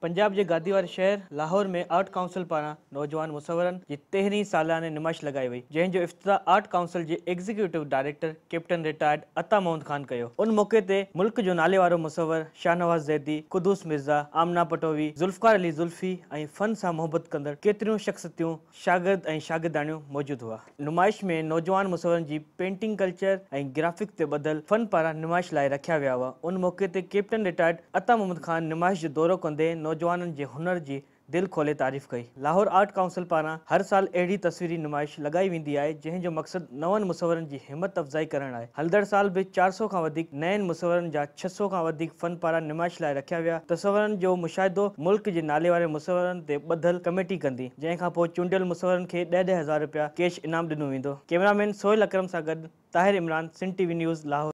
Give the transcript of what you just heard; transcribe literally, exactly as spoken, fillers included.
पंजाब जे गादीवार शहर लाहौर में art council पारां नौजवान मुसवरनि जी तेरहीं सालियाने नुमाइश लगाई वई, जंहिंजो इफ्तिताह आर्ट काउंसिल जे executive director captain retired Ata Mohammad Khan कयो। उन मौके ते मुल्क जो नाले वारो मुसवर शाहनवाज ज़ैदी, कुदूस मिर्ज़ा, आमना पटोवी, ज़ुल्फ़कार अली ज़ुल्फ़ी ऐं फ़न सां मोहबत कंदड़ केतिरियूं शख़्सियतूं, शागिर्द ऐं शागिर्दाणियूं मौजूदु हुआ। नुमाइश में नौजवान मुसवरनि जी पेंटिंग कल्चर ऐं ग्राफिक ते ॿधल फ़न पारां नुमाइश लाइ रखिया विया हुआ। उन मौके ते कैप्टन रिटायर्ड अता मोहम्मद खान नुमाइश जो दौरो कंदे नौजवाननि जे हुनर जी दिल खोले तारीफ़ कई। लाहौर आर्ट काउंसिल पारां हर साल अहिड़ी तस्वीरी नुमाइश लगाई वेंदी आहे जंहिंजो मक़सदु नवनि मुसवरनि जी हिमत अफ़ज़ाई करणु आहे। हलंदड़ साल बि चारि सौ खां वधीक नयनि मुसवरनि जा छह सौ खां वधीक फ़न पारां नुमाइश लाइ रखिया विया। तस्वरनि जो मुशाहिदो मुल्क जे नाले वारे मुसवरनि ते ॿधल कमेटी कंदी, जंहिं खां पोइ चूंडियल मुसवरनि खे ॾह ॾह हज़ार रुपया कैश इनाम ॾिनो वेंदो। कैमरामैन सोहेल अकरम सां गॾु ताहिर इमरान, सिंध टीवी न्यूज़, लाहौर।